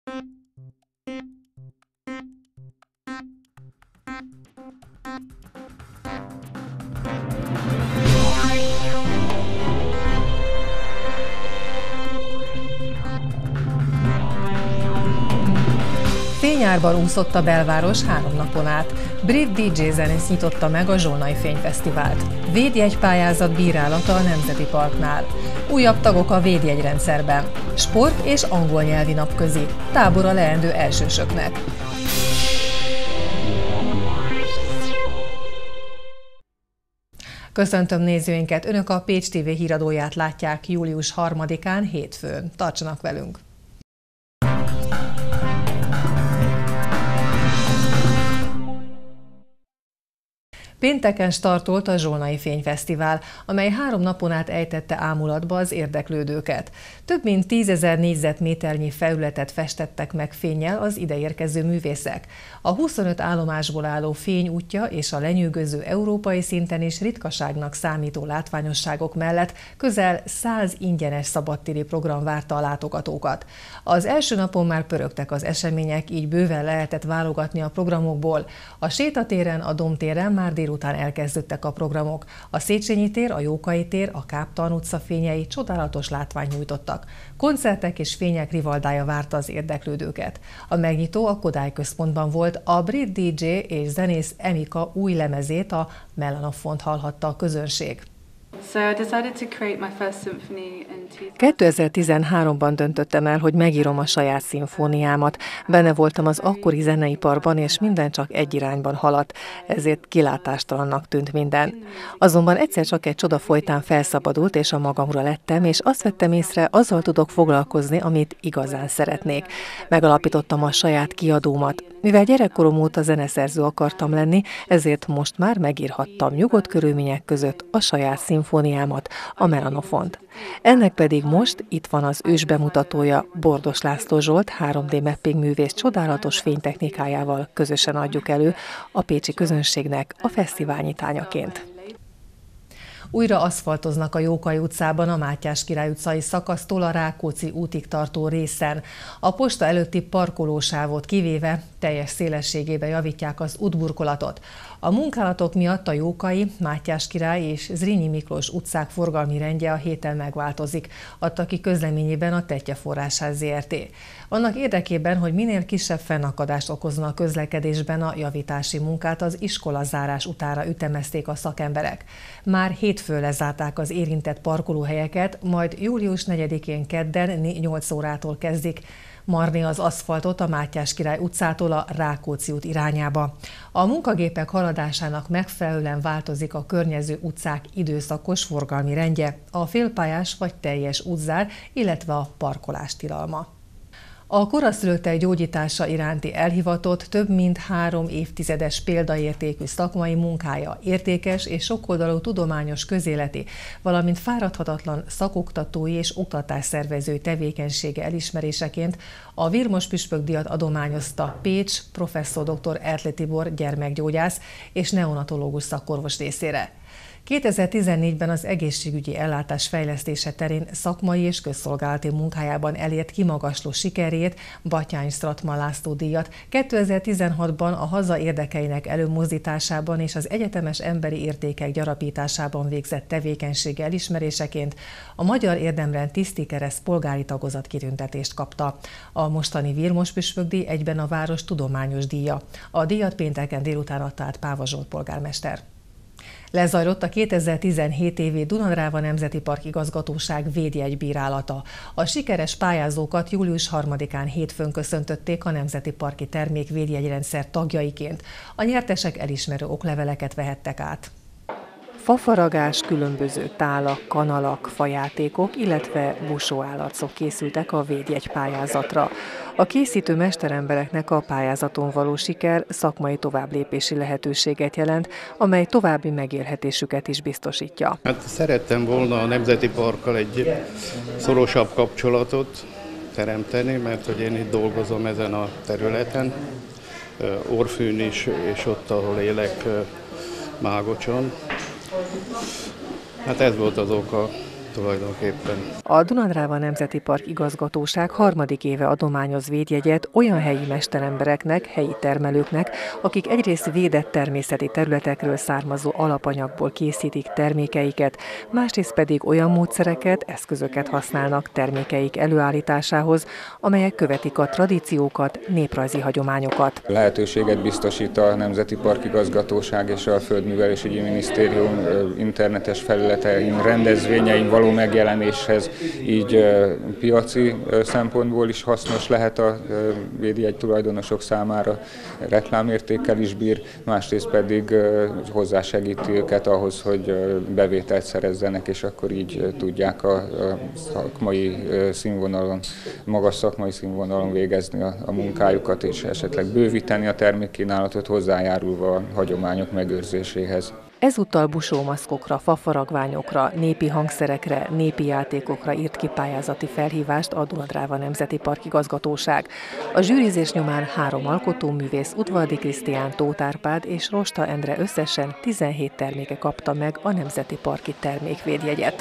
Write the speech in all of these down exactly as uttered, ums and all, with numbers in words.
Fényárban úszott a belváros három napon át. Brit dé dzsé zenész nyitotta meg a Zsolnai Fényfesztivált. Védjegypályázat bírálata a Nemzeti Parknál. Újabb tagok a védjegyrendszerben. Sport és angol nyelvi napközi. Tábor a leendő elsősöknek. Köszöntöm nézőinket! Önök a Pécs té vé híradóját látják július harmadikán, hétfőn. Tartsanak velünk! Pénteken startolt a Zsolnai Fényfesztivál, amely három napon át ejtette ámulatba az érdeklődőket. Több mint tízezer négyzetméternyi felületet festettek meg fénnyel az ideérkező művészek. A huszonöt állomásból álló fényútja és a lenyűgöző európai szinten is ritkaságnak számító látványosságok mellett közel száz ingyenes szabadtéri program várta a látogatókat. Az első napon már pörögtek az események, így bőven lehetett válogatni a programokból. A sétatéren, a Domtéren már délután elkezdődtek a programok. A Széchenyi tér, a Jókai tér, a Káptalan utca fényei csodálatos látványt nyújtottak. Koncertek és fények rivaldája várta az érdeklődőket. A megnyitó a Kodály központban volt, a brit dé dzsé és zenész Emika új lemezét, a Melanofont hallhatta a közönség. kétezer-tizenháromban döntöttem el, hogy megírom a saját szimfóniámat. Benne voltam az akkori zeneiparban, és minden csak egy irányban haladt, ezért kilátástalannak tűnt minden. Azonban egyszer csak egy csoda folytán felszabadult, és a magamra lettem, és azt vettem észre, azzal tudok foglalkozni, amit igazán szeretnék. Megalapítottam a saját kiadómat. Mivel gyerekkorom óta zeneszerző akartam lenni, ezért most már megírhattam nyugodt körülmények között a saját szimfóniámat, a Melanofont. Ennek pedig most itt van az ősbemutatója, Bordos László Zsolt három dé mapping művész csodálatos fénytechnikájával közösen adjuk elő a pécsi közönségnek a fesztivál nyitányaként. Újra aszfaltoznak a Jókai utcában a Mátyás Király utcai szakasztól a Rákóczi útig tartó részen. A posta előtti parkolósávot kivéve teljes szélességébe javítják az útburkolatot. A munkálatok miatt a Jókai, Mátyás Király és Zrínyi Miklós utcák forgalmi rendje a héten megváltozik, adta ki közleményében a Tettye Forrásház zé er té. Annak érdekében, hogy minél kisebb fennakadást okozzon a közlekedésben, a javítási munkát az iskolazárás utára ütemezték a szakemberek. Már hétfőn lezárták az érintett parkolóhelyeket, majd július negyedikén kedden nyolc órától kezdik marni az aszfaltot a Mátyás Király utcától a Rákóczi út irányába. A munkagépek haladásának megfelelően változik a környező utcák időszakos forgalmi rendje, a félpályás vagy teljes útzár, illetve a parkolás tilalma. A koraszülöttek gyógyítása iránti elhivatott több mint három évtizedes példaértékű szakmai munkája, értékes és sokoldalú tudományos közéleti, valamint fáradhatatlan szakoktatói és oktatásszervezői tevékenysége elismeréseként a Virmos Püspökdíjat adományozta Pécs professzor dr. Ertl Tibor gyermekgyógyász és neonatológus szakorvos részére. kétezer-tizennégyben az egészségügyi ellátás fejlesztése terén szakmai és közszolgálati munkájában elért kimagasló sikerét, Batthyány Stratman László díjat, kétezer-tizenhatban a haza érdekeinek előmozdításában és az egyetemes emberi értékek gyarapításában végzett tevékenysége elismeréseként a Magyar Érdemrend Tiszti Kereszt polgári tagozat kitüntetést kapta. A mostani Virmos Püspökdíj egyben a város tudományos díja. A díjat pénteken délután adta át Páva Zsolt polgármester. Lezajlott a kétezer-tizenhét évi Dunadrava Nemzeti Park Igazgatóság védjegybírálata. A sikeres pályázókat július harmadikán hétfőn köszöntötték a Nemzeti Parki Termék védjegyrendszer tagjaiként. A nyertesek elismerő okleveleket vehettek át. Fafaragás, különböző tálak, kanalak, fajátékok, illetve busóállatszok készültek a védjegypályázatra. A készítő mesterembereknek a pályázaton való siker szakmai továbblépési lehetőséget jelent, amely további megélhetésüket is biztosítja. Hát szerettem volna a Nemzeti Parkkal egy szorosabb kapcsolatot teremteni, mert hogy én itt dolgozom ezen a területen, Orfűn is, és ott, ahol élek, Mágocson. Hát ez volt az oka tulajdonképpen. A Dunadráva Nemzeti Park igazgatóság harmadik éve adományoz védjegyet olyan helyi mesterembereknek, helyi termelőknek, akik egyrészt védett természeti területekről származó alapanyagból készítik termékeiket, másrészt pedig olyan módszereket, eszközöket használnak termékeik előállításához, amelyek követik a tradíciókat, néprajzi hagyományokat. Lehetőséget biztosít a Nemzeti Park igazgatóság és a Földművelésügyi Minisztérium internetes felületein, rendezvényein való megjelenéshez, így piaci szempontból is hasznos lehet a védjegy tulajdonosok számára, reklámértékkel is bír, másrészt pedig hozzásegíti őket ahhoz, hogy bevételt szerezzenek, és akkor így tudják a szakmai színvonalon, magas szakmai színvonalon végezni a, a munkájukat, és esetleg bővíteni a termékkínálatot, hozzájárulva a hagyományok megőrzéséhez. Ezúttal busómaszkokra, fafaragványokra, népi hangszerekre, népi játékokra írt ki pályázati felhívást a Dunadráva Nemzeti Park igazgatóság. A zsűrizés nyomán három alkotóművész, Udvardi Krisztián, Tóth Árpád és Rosta Endre összesen tizenhét terméke kapta meg a Nemzeti Parki termékvédjegyet.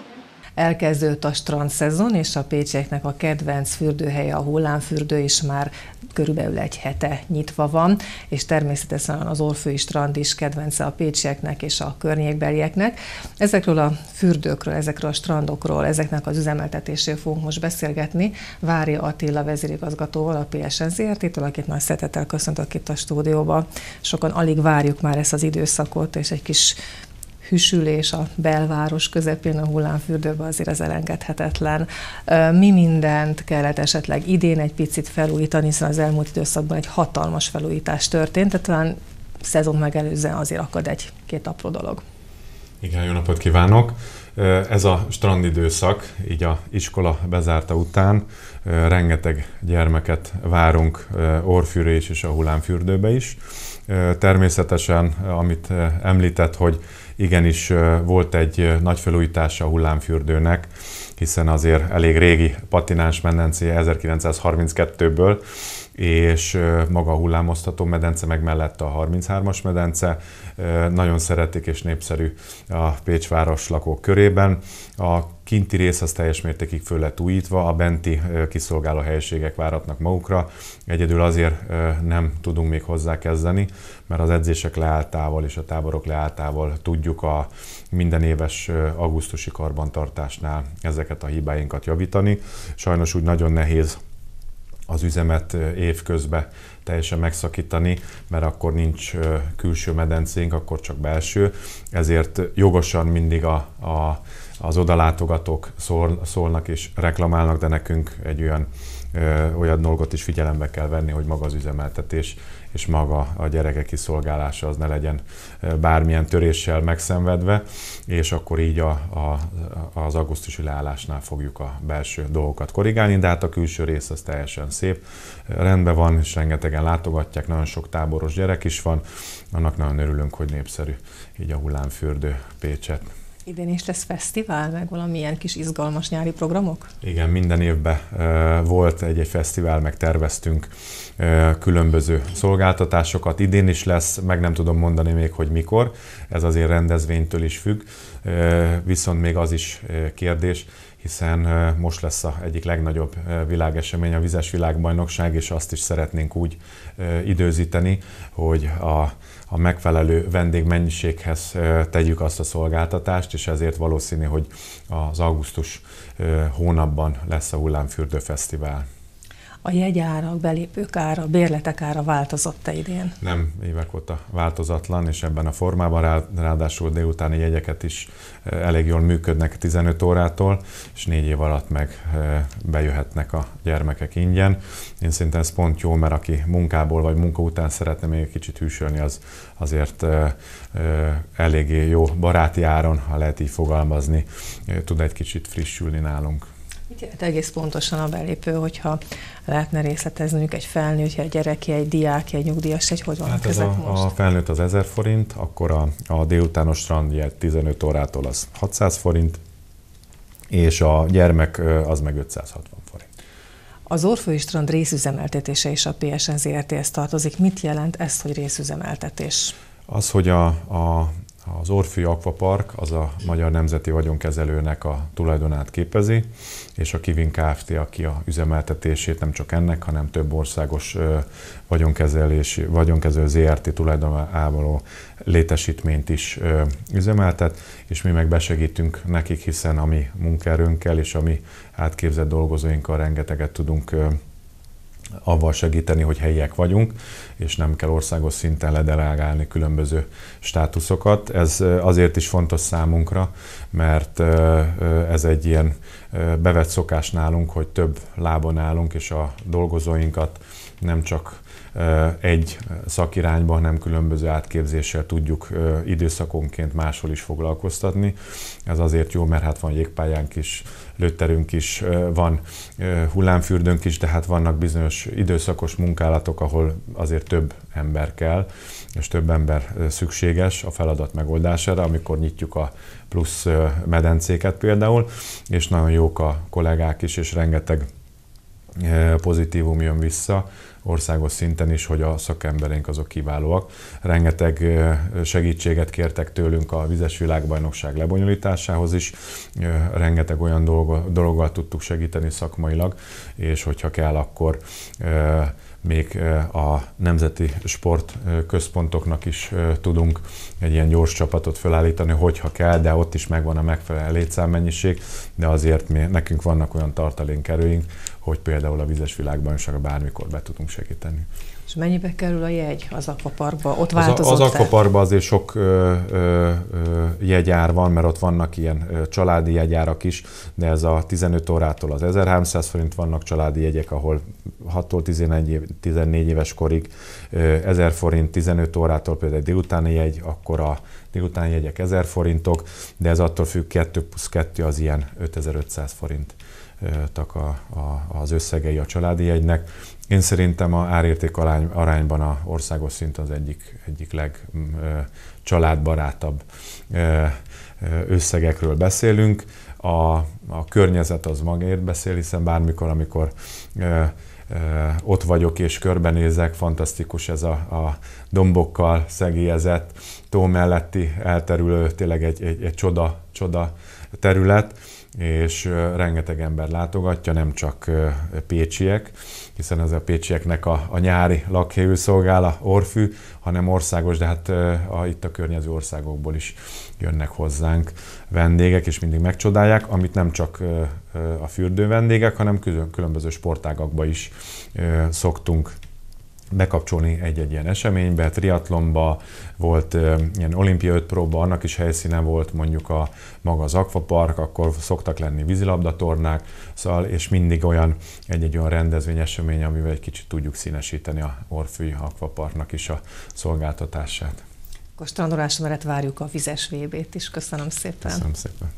Elkezdődött a strandszezon, és a pécsieknek a kedvenc fürdőhelye, a hullámfürdő is már körülbelül egy hete nyitva van, és természetesen az Orfői strand is kedvence a pécsieknek és a környékbelieknek. Ezekről a fürdőkről, ezekről a strandokról, ezeknek az üzemeltetéséről fogunk most beszélgetni Vári Attila vezérigazgatóval, a pé es en zé er té-től, akit nagy szeretettel köszöntök itt a stúdióba. Sokan alig várjuk már ezt az időszakot, és egy kis hűsülés a belváros közepén a hullámfürdőben azért az elengedhetetlen. Mi mindent kellett esetleg idén egy picit felújítani, hiszen az elmúlt időszakban egy hatalmas felújítás történt, tehát talán szezon megelőzően azért akad egy-két apró dolog. Igen, jó napot kívánok! Ez a strandidőszak, így a iskola bezárta után rengeteg gyermeket várunk Orfűre is és a hullámfürdőbe is. Természetesen, amit említett, hogy igenis volt egy nagy felújítása a hullámfürdőnek, hiszen azért elég régi patináns medencéje ezerkilencszázharminckettőből, és maga a hullámoztató medence, meg mellette a harminchármas medence. Nagyon szeretik és népszerű a Pécsváros lakók körében. A kinti rész az teljes mértékig föl lett újítva, a benti kiszolgáló helyiségek váratnak magukra. Egyedül azért nem tudunk még hozzákezdeni, mert az edzések leálltával és a táborok leálltával tudjuk a minden éves augusztusi karbantartásnál ezeket a hibáinkat javítani. Sajnos úgy nagyon nehéz az üzemet évközben teljesen megszakítani, mert akkor nincs külső medencénk, akkor csak belső. Ezért jogosan mindig a, a, az odalátogatók szól, szólnak és reklamálnak, de nekünk egy olyan, ö, olyan dolgot is figyelembe kell venni, hogy maga az üzemeltetés és maga a gyerekek kiszolgálása az ne legyen bármilyen töréssel megszenvedve, és akkor így a, a, az augusztusi leállásnál fogjuk a belső dolgokat korrigálni, de hát a külső rész az teljesen szép, rendben van, és rengetegen látogatják, nagyon sok táboros gyerek is van, annak nagyon örülünk, hogy népszerű így a hullámfürdő Pécset. Idén is lesz fesztivál, meg valamilyen kis izgalmas nyári programok? Igen, minden évben uh, volt egy-egy fesztivál, meg terveztünk uh, különböző szolgáltatásokat. Idén is lesz, meg nem tudom mondani még, hogy mikor, ez azért rendezvénytől is függ, uh, viszont még az is uh, kérdés, hiszen uh, most lesz az egyik legnagyobb uh, világesemény, a vizes világbajnokság, és azt is szeretnénk úgy uh, időzíteni, hogy a a megfelelő vendégmennyiséghez tegyük azt a szolgáltatást, és ezért valószínű, hogy az augusztus hónapban lesz a Hullámfürdő Fesztivál. A jegyárak, belépők ára, bérletek ára változott-e idén? Nem, évek óta változatlan, és ebben a formában ráadásul délutáni jegyeket is elég jól működnek tizenöt órától, és négy év alatt meg bejöhetnek a gyermekek ingyen. Én szerintem ez pont jó, mert aki munkából vagy munka után szeretne még egy kicsit hűsölni, az azért eléggé jó baráti áron, ha lehet így fogalmazni, tud egy kicsit frissülni nálunk. Mit jelent egész pontosan a belépő, hogyha lehetne részletezni, egy felnőtt, egy gyerek, egy diák, egy nyugdíjas, egy hogy vannak hát ezek a, most? A felnőtt az ezer forint, akkor a, a délutános strandjegy tizenöt órától az hatszáz forint, és a gyermek az meg ötszázhatvan forint. Az Orfői strand részüzemeltetése is a pé es en zé er té-hez tartozik. Mit jelent ez, hogy részüzemeltetés? Az, hogy a, a Az Orfű Akvapark az a Magyar Nemzeti Vagyonkezelőnek a tulajdonát képezi, és a Kivin Kft., aki a üzemeltetését nem csak ennek, hanem több országos vagyonkezelési, vagyonkezelő zé er té tulajdonában létesítményt is üzemeltet, és mi meg besegítünk nekik, hiszen a mi munkaerőnkkel és a mi átképzett dolgozóinkkal rengeteget tudunk avval segíteni, hogy helyiek vagyunk, és nem kell országos szinten ledelegálni különböző státuszokat. Ez azért is fontos számunkra, mert ez egy ilyen bevett szokás nálunk, hogy több lábon állunk, és a dolgozóinkat nem csak egy szakirányban, hanem különböző átképzéssel tudjuk időszakonként máshol is foglalkoztatni. Ez azért jó, mert hát van jégpályánk is, lőtterünk is, van hullámfürdőnk is, de hát vannak bizonyos időszakos munkálatok, ahol azért több ember kell, és több ember szükséges a feladat megoldására, amikor nyitjuk a plusz medencéket például, és nagyon jók a kollégák is, és rengeteg pozitívum jön vissza, országos szinten is, hogy a szakembereink azok kiválóak. Rengeteg segítséget kértek tőlünk a vizes világbajnokság lebonyolításához is, rengeteg olyan dologgal tudtuk segíteni szakmailag, és hogyha kell, akkor még a nemzeti sportközpontoknak is tudunk egy ilyen gyors csapatot felállítani, hogyha kell, de ott is megvan a megfelelő létszámmennyiség, de azért mi, nekünk vannak olyan tartalékerőink, hogy például a vizes világbajnokságra bármikor be tudunk segíteni. És mennyibe kerül a jegy az akvaparkba? Ott változott? Az, az akvaparkban azért sok ö, ö, ö, jegyár van, mert ott vannak ilyen ö, családi jegyárak is, de ez a tizenöt órától az ezerháromszáz forint, vannak családi jegyek, ahol hattól tizennégy éves korig ö, ezer forint, tizenöt órától például egy délutáni jegy, akkor a délutáni jegyek ezer forintok, de ez attól függ, kettő plusz kettő az ilyen ötezer-ötszáz forint a, a, az összegei a családi jegynek. Én szerintem a árérték arány, arányban a országos szint az egyik, egyik legcsaládbarátabb összegekről beszélünk. A, a környezet az magáért beszél, hiszen bármikor, amikor ö, ö, ott vagyok és körbenézek, fantasztikus ez a, a dombokkal szegélyezett, tó melletti elterülő, tényleg egy, egy, egy csoda, csoda terület, és rengeteg ember látogatja, nem csak pécsiek, hiszen ez a pécsieknek a, a nyári lakhelyül szolgál a Orfű, hanem országos, de hát a, itt a környező országokból is jönnek hozzánk vendégek, és mindig megcsodálják, amit nem csak a fürdő vendégek, hanem különböző sportágakba is szoktunk bekapcsolni egy-egy ilyen eseménybe, triatlonba, volt uh, ilyen olimpia öt próba, annak is helyszíne volt mondjuk a maga az akvapark, akkor szoktak lenni vízilabdatornák, szóval, és mindig olyan egy-egy olyan rendezvény, esemény, amivel egy kicsit tudjuk színesíteni a Orfű Akvaparknak is a szolgáltatását. Akkor strandolás mellett várjuk a vizes vé bét is. Köszönöm szépen. Köszönöm szépen.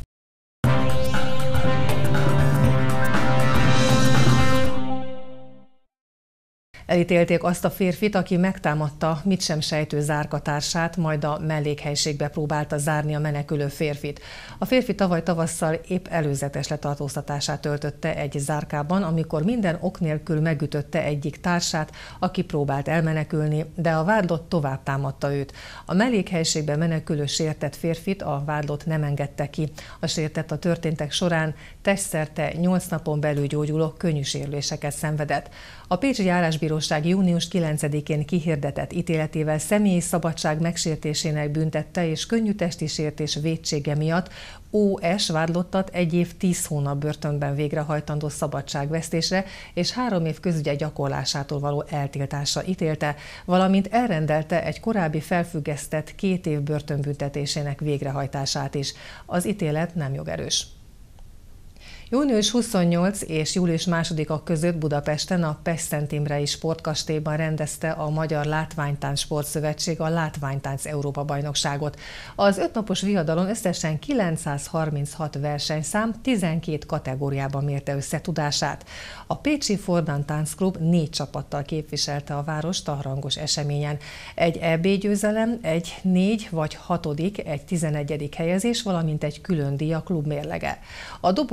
Elítélték azt a férfit, aki megtámadta mit sem sejtő zárkatársát, majd a mellékhelységbe próbálta zárni a menekülő férfit. A férfi tavaly tavasszal épp előzetes letartóztatását töltötte egy zárkában, amikor minden ok nélkül megütötte egyik társát, aki próbált elmenekülni, de a vádlott tovább támadta őt. A mellékhelységbe menekülő sértett férfit a vádlott nem engedte ki. A sértett a történtek során testszerte nyolc napon belül gyógyuló könnyű sérüléseket szenvedett. A Pécsi Járásbíróság június kilencedikén kihirdetett ítéletével személyi szabadság megsértésének büntette és könnyű testi sértés vétsége miatt ó es vádlottat egy év tíz hónap börtönben végrehajtandó szabadságvesztésre és három év közügyek gyakorlásától való eltiltásra ítélte, valamint elrendelte egy korábbi felfüggesztett két év börtönbüntetésének végrehajtását is. Az ítélet nem jogerős. június huszonnyolcadika és július másodika között Budapesten a Pest-Szent Imrei Sportkastélyban rendezte a Magyar Látványtánc Sportszövetség a Látványtánc Európa-bajnokságot. Az ötnapos viadalon összesen kilencszázharminchat versenyszám tizenkét kategóriában mérte össze tudását. A Pécsi Fordan Tánc Klub négy csapattal képviselte a várost a rangos eseményen. Egy é bé győzelem, egy négy vagy hatodik, egy tizenegyedik helyezés, valamint egy külön díj a klub mérlege. A dobogó legmagasabb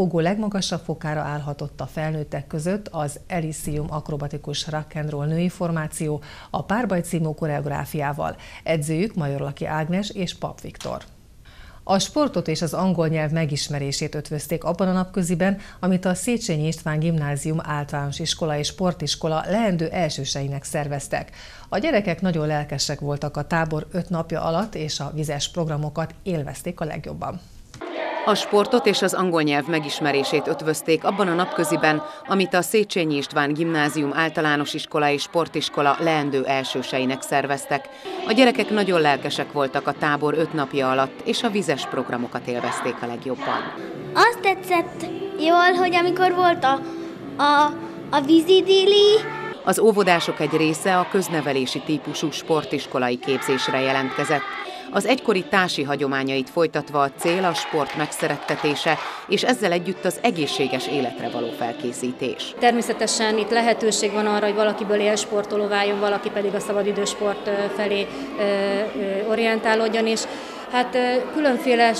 legmagasabb fokára állhatott a felnőttek között az Elysium akrobatikus rock and roll női formáció a Párbaj című koreográfiával. Edzőjük Majorlaki Ágnes és Pap Viktor. A sportot és az angol nyelv megismerését ötvözték abban a napköziben, amit a Széchenyi István Gimnázium általános iskola és sportiskola leendő elsőseinek szerveztek. A gyerekek nagyon lelkesek voltak a tábor öt napja alatt, és a vizes programokat élvezték a legjobban. A sportot és az angol nyelv megismerését ötvözték abban a napköziben, amit a Széchenyi István Gimnázium általános iskola és sportiskola leendő elsőseinek szerveztek. A gyerekek nagyon lelkesek voltak a tábor öt napja alatt, és a vizes programokat élvezték a legjobban. Azt tetszett jól, hogy amikor volt a, a, a vízidili. Az óvodások egy része a köznevelési típusú sportiskolai képzésre jelentkezett. Az egykori társi hagyományait folytatva a cél a sport megszerettetése, és ezzel együtt az egészséges életre való felkészítés. Természetesen itt lehetőség van arra, hogy valakiből élsportoló váljon, valaki pedig a szabadidősport felé orientálódjon, és hát különféle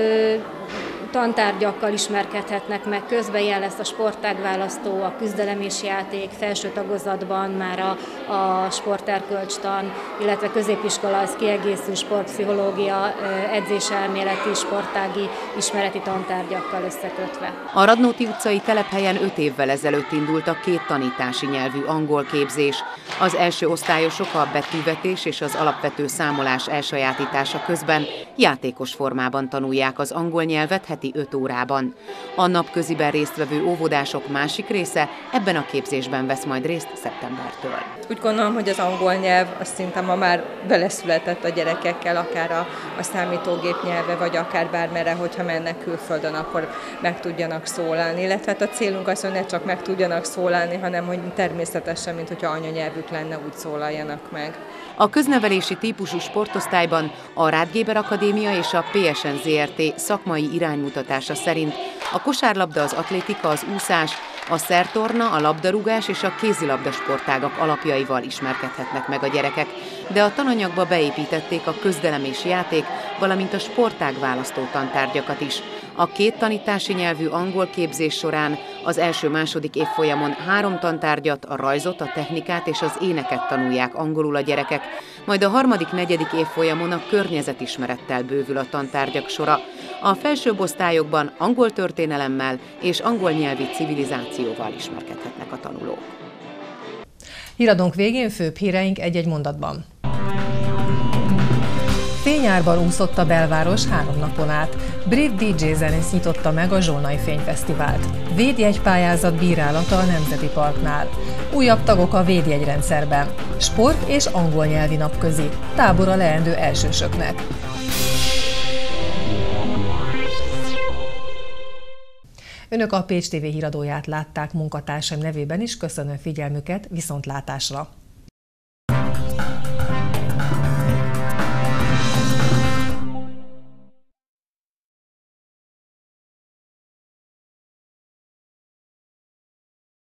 tantárgyakkal ismerkedhetnek meg. Közben ilyen lesz a sportágválasztó, a küzdelem és játék, felső tagozatban már a, a sporterkölcstan, illetve középiskola az kiegészül sportpszichológia, edzéselméleti, sportági, ismereti tantárgyakkal összekötve. A Radnóti utcai telephelyen öt évvel ezelőtt indult a két tanítási nyelvű angol képzés. Az első osztályosok a betűvetés és az alapvető számolás elsajátítása közben játékos formában tanulják az angol nyelvet heti öt órában. A napköziben résztvevő óvodások másik része ebben a képzésben vesz majd részt szeptembertől. Úgy gondolom, hogy az angol nyelv azt szinte ma már beleszületett a gyerekekkel, akár a, a számítógép nyelve, vagy akár bármerre, hogyha mennek külföldön, akkor meg tudjanak szólalni. Illetve hát a célunk az, hogy ne csak meg tudjanak szólalni, hanem hogy természetesen, mint hogyha anyanyelvük lenne, úgy szólaljanak meg. A köznevelési típusú sportosztályban a Rád Géber Akadémia és a pé es en zé er té szakmai iránymutatása szerint a kosárlabda, az atlétika, az úszás, a szertorna, a labdarúgás és a kézilabda sportágak alapjaival ismerkedhetnek meg a gyerekek, de a tananyagba beépítették a közdelem és játék, valamint a sportág választó tantárgyakat is. A két tanítási nyelvű angol képzés során az első-második évfolyamon három tantárgyat, a rajzot, a technikát és az éneket tanulják angolul a gyerekek, majd a harmadik-negyedik évfolyamon a környezetismerettel bővül a tantárgyak sora. A felsőbb osztályokban angol történelemmel és angol nyelvi civilizációval ismerkedhetnek a tanulók. Híradónk végén főbb híreink egy-egy mondatban. Fényárban úszott a belváros három napon át. Brit dé dzsé zenész nyitotta meg a Zsolnai Fényfesztivált. Védjegypályázat bírálata a Nemzeti Parknál. Újabb tagok a védjegyrendszerben. Sport és angol nyelvi napközi. Tábor a leendő elsősöknek. Önök a Pécs té vé híradóját látták, munkatársaim nevében is köszönöm figyelmüket, viszontlátásra!